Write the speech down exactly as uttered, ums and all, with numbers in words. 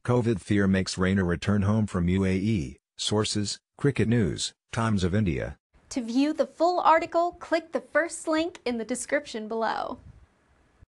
COVID fear makes Raina return home from U A E. Sources: Cricket News, Times of India. To view the full article, click the first link in the description below.